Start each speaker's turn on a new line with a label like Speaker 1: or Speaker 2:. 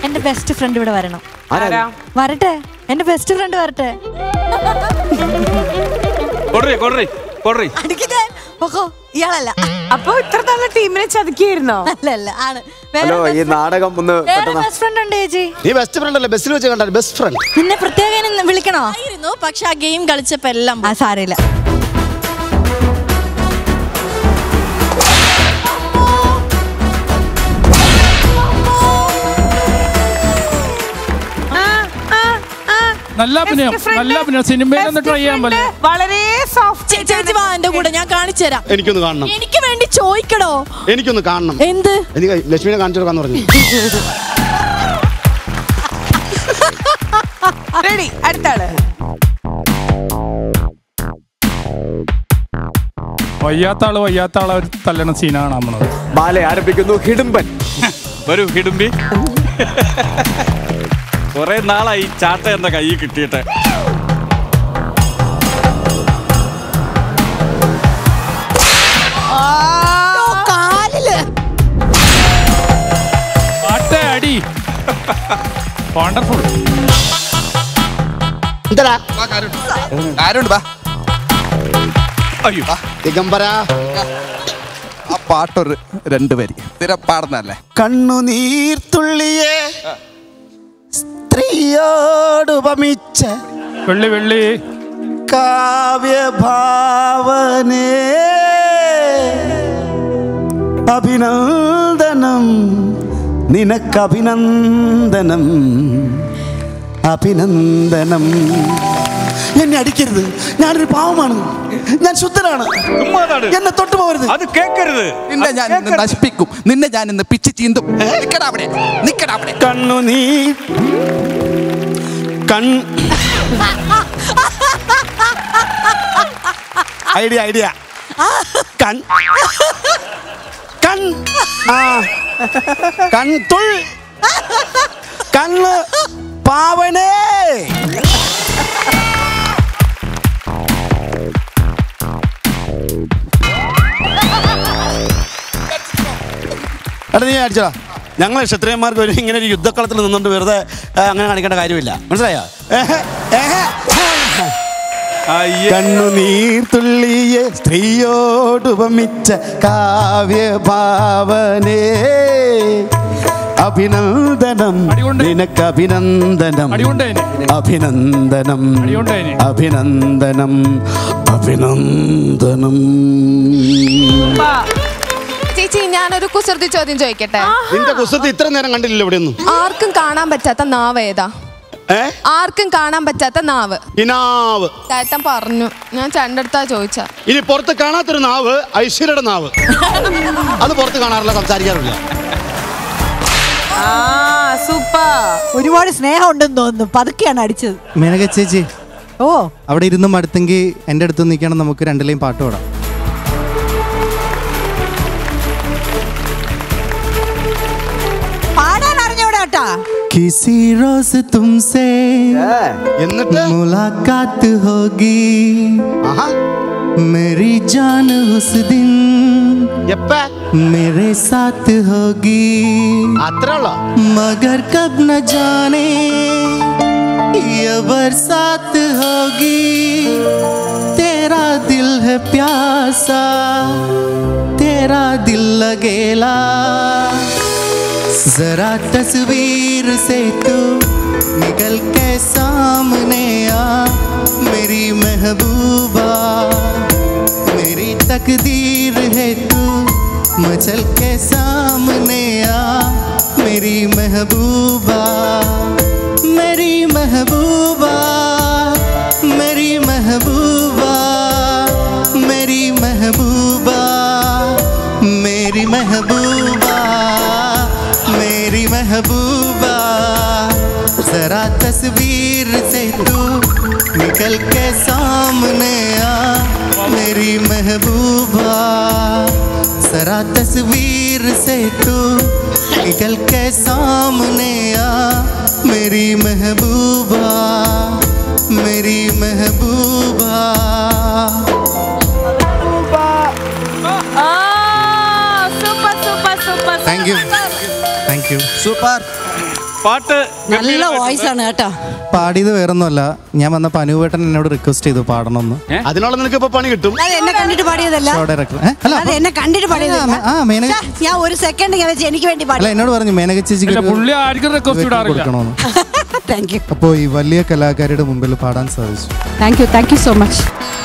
Speaker 1: എന്റെ best friend ഇവിടെ വരണം. വരട്ടെ, എന്റെ ബെസ്റ്റ് ഫ്രണ്ട് വരട്ടെ. ഇയാളല്ല.
Speaker 2: അപ്പൊ ഇത്ര നല്ല ടീമിനെ ചതിക്കായിരുന്നോ?
Speaker 1: അല്ല ആണ്.
Speaker 3: ഈ നാടകം ഒന്ന്
Speaker 1: ബെസ്റ്റ് ഫ്രണ്ട് ഉണ്ട് ചേച്ചി.
Speaker 3: നീ ബെസ്റ്റ് ഫ്രണ്ട് അല്ലേ? ബസ്സിൽ വെച്ച് കണ്ടാൽ ബെസ്റ്റ് ഫ്രണ്ട്.
Speaker 1: നിന്നെ പ്രത്യേകം വിളിക്കണോ?
Speaker 4: പക്ഷെ ആ ഗെയിം കളിച്ചപ്പോ എല്ലാം
Speaker 1: സാരമില്ല.
Speaker 5: നല്ല അഭിനയം സിനിമയിലൊന്ന് ട്രൈ ചെയ്യാൻ പറ്റില്ല.
Speaker 2: വളരെ സോഫ്റ്റ്.
Speaker 4: ചേച്ചി വാ എന്റെ കൂടെ, ഞാൻ കാണിച്ചു തരാം.
Speaker 3: എനിക്കൊന്ന് കാണണം.
Speaker 4: എനിക്ക് വേണ്ടി ചോദിക്കണോ?
Speaker 3: എനിക്കൊന്ന് കാണണം.
Speaker 4: എന്ത്?
Speaker 3: എനിക്ക് ലക്ഷ്മിനെ കാണിച്ചു കൊടുക്കാന്ന് പറഞ്ഞു.
Speaker 2: റെഡി, അടുത്ത ആള്.
Speaker 5: വയ്യാത്ത ആളെ ഒരു തല്ലണ സീനാണ് നമ്മളത്.
Speaker 3: ബാലെ ആരംഭിക്കുന്നു. ഹിഡുംബൻ.
Speaker 6: വരൂ ഹിഡുംബി. കുറെ നാളായി ചാട്ട എന്ന കൈ കിട്ടിയിട്ട്.
Speaker 5: അടി വണ്ടർഫുൾ.
Speaker 3: ദിഗംബര
Speaker 7: ആ പാട്ടൊരു 2 വരി സ്ഥിരം പാടുന്നല്ലേ.
Speaker 3: കണ്ണുനീർത്തുള്ളിയെ സ്ത്രീയോടുപമിച്ച
Speaker 5: വെള്ളി
Speaker 3: കാവ്യഭാവനേ അഭിനന്ദനം നിനക്കഭിനന്ദനം അഭിനന്ദനം. എന്നെ അടിക്കരുത്, ഞാനൊരു പാവമാണ്, ഞാൻ ശുദ്ധനാണ്, എന്നെ തൊട്ടു പോകരുത്.
Speaker 6: അത് കേൾക്കരുത്.
Speaker 7: നിന്നെ ഞാൻ ഇന്ന് നശിപ്പിക്കും, നിന്നെ ഞാൻ ഇന്ന് പിച്ച് ചീന്തും. നിക്കടാ അവിടെ.
Speaker 3: കണ്ണുനീർ ഐഡിയ കണ്ണ് പാവനേ. എടാ നീ അടിച്ചടാ. ഞങ്ങൾ ക്ഷത്രിയന്മാർക്ക് ഒരു ഇങ്ങനെ ഒരു യുദ്ധക്കളത്തിൽ നിന്നുകൊണ്ട് വെറുതെ അങ്ങനെ കാണിക്കേണ്ട കാര്യമില്ല, മനസ്സിലായോ? കണ്ണുനീർത്തുള്ളിയെ സ്ത്രീയോടുപമിച്ച കാവ്യഭാവനേ അഭിനന്ദനം നിനക്കഭിനന്ദനം അഭിനന്ദനം അഭിനന്ദനം അഭിനന്ദനം.
Speaker 8: ചേച്ചി ഞാനൊരു കുസൃതി ചോദ്യം ചോദിക്കട്ടെ?
Speaker 3: നിന്റെ കുസൃതി ഇത്ര നേരം കണ്ടില്ല ഇവിടെ ഒന്നും.
Speaker 8: ആർക്കും കാണാൻ പറ്റാത്ത നാവ് ഏതാ? ആർക്കും കാണാൻ പറ്റാത്ത നാവ്.
Speaker 3: നാവ്
Speaker 8: ചേട്ടൻ പറഞ്ഞു, ഞാൻ ചേട്ടൻ്റെ ചോദിച്ച.
Speaker 3: ഇനി പുറത്ത് കാണാത്തൊരു നാവ് ഐശ്വര്യയുടെ നാവ്. അത് പുറത്ത് കാണാറില്ല, സംസാരിക്കാറില്ല.
Speaker 1: ഒരുപാട് സ്നേഹം ഉണ്ടെന്ന് തോന്നുന്നു, പതുക്കെയാണ് അടിച്ചത്.
Speaker 9: മേനക ചേച്ചി
Speaker 1: ഓ
Speaker 9: അവിടെ ഇരുന്ന് മടുത്തെങ്കിൽ എൻ്റെ അടുത്ത് നിൽക്കണം, നമുക്ക് 2 ലൈൻ പാട്ട് പാടാം.
Speaker 1: പാടാൻ അറിഞ്ഞൂടാട്ടാ.
Speaker 9: किसी रोज तुमसे मुलाकात होगी मेरी जान उस दिन मेरे साथ होगी मगर कब न जाने ये बरसात होगी तेरा दिल है प्यासा तेरा दिल लगेला जरा तस्वीर से तू निकल के सामने आ मेरी महबूबा मेरी तकदीर है तू मचल के सामने आ मेरी महबूबा मेरी महबूबा मेरी महबूबा मेरी महबूबा मेरी महबूबा मेरी महबूबा जरा तस्वीर से तू निकल के सामने आ मेरी महबूबा जरा तस्वीर से तू निकल के सामने आ मेरी महबूबा मेरी महबूबा.
Speaker 8: Super.
Speaker 9: Thank you. Super.
Speaker 6: പാട്ട്
Speaker 1: നല്ല വോയിസ് ആണ് കേട്ടോ.
Speaker 9: പാടിയത് വേറൊന്നുമല്ല, ഞാൻ വന്നപ്പോൾ അനൂപേട്ടൻ എന്നോട് റിക്വസ്റ്റ് ചെയ്തു പാടണമെന്ന്.
Speaker 3: അതിനുള്ള നിനക്ക് ഇപ്പൊ പണി കിട്ടും.
Speaker 1: അത് എന്നെ കണ്ടിട്ട് പാടിയതല്ല. അത് എന്നെ കണ്ടിട്ട് പാടിയതല്ല. ഞാൻ ഒരു സെക്കൻഡ് ഞാൻ വെച്ച് എനിക്ക് വേണ്ടി പാടി.
Speaker 9: അല്ല, എന്നോട് പറഞ്ഞു മേനക ചേച്ചിക്ക്
Speaker 5: പുള്ളി ആർക്കും റിക്വസ്റ്റ്
Speaker 9: കൊടുക്കണമെന്ന്.
Speaker 1: Thank you.
Speaker 9: അപ്പോൾ ഈ വലിയ കലാകാരിയുടെ മുമ്പിൽ പാടാൻ സാധിച്ചു.
Speaker 1: Thank you so much.